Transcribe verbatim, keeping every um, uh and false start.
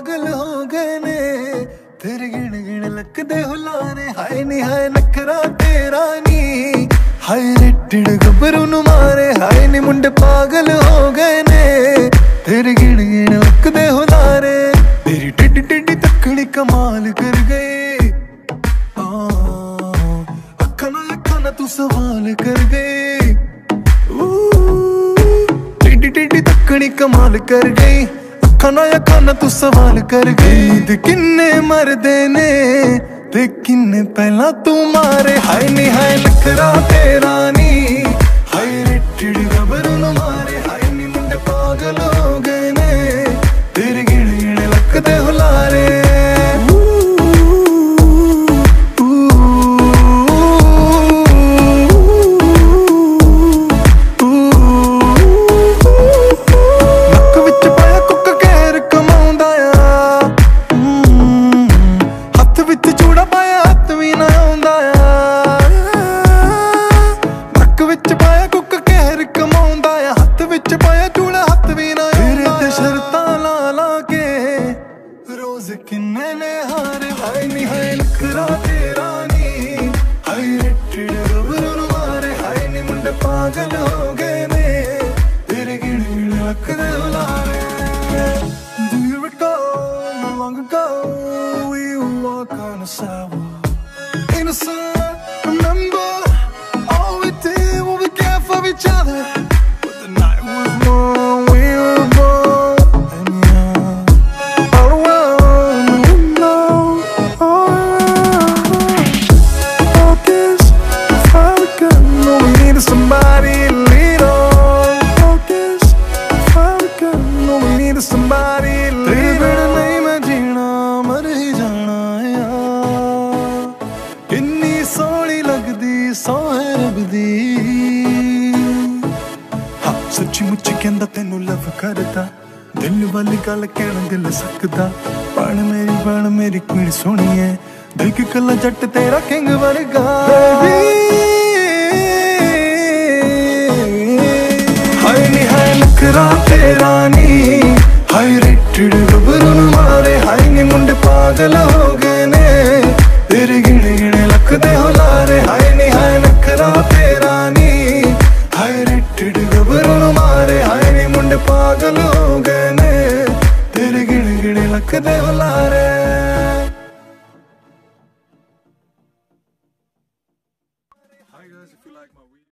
पागल हो गए ने तेरे गिण गिण लकदे हुलारे हाय नी हाय नखरा तेरा नी हाय रिटिड गबरू नु मारे हाय नी मुंडे पागल हो गए ने तेरे गिण गिण लकदे हुलारे तेरी टिड्डी टिड्डी तकड़ी कमाल कर गई अखा ना अखा ना तू सवाल कर गई टिड्डी टिड्डी तकड़ी कमाल कर गई खाना या खाना तू सवाल कर गई ते किन्ने मरदे ने ते किन्ने पहला तू मारे हाय नी हाय नखरा तेरा नी हाय रिटिड गबरू नु मारे हाय नी मुंडे पागल हो गए ने तेरे गिण गिण लकदे हुलारे किन्ने ने हारे हाय नी हाय नखरा तेरा नी हाय रिटिड गबरू नु मारे हाय नी मुंडे पागल हो गए ने तेरे गिण गिण लकदे हुलारे Do you recall not long ago we walk on a sidewalk innocent remember all we did what we cared for each other but the night was long we were bold and young all around somebody lead on focus found a girl no we need somebody lead on nahi main jeena mar hi jana yaar kinni soni lagdi sohe rab di ha sachi much kenda tenu love karda dil wali gal kehna dil sakda pan meri ban meri queen soni hai dekh kala jatt tera king varga baby नखरा तेरा नी हाय रिटिड गबरू नु मारे हाय नी मुंडे पागल हो गए ने तेरे गिण गिण लकदे हुलारे हाय नी हाय नखरा तेरा नी हाय रिटिड गबरू नु मारे हाय नी मुंडे पागल हो गए ने तेरे गिण गिण लकदे हुलारे Hi guys, if you like my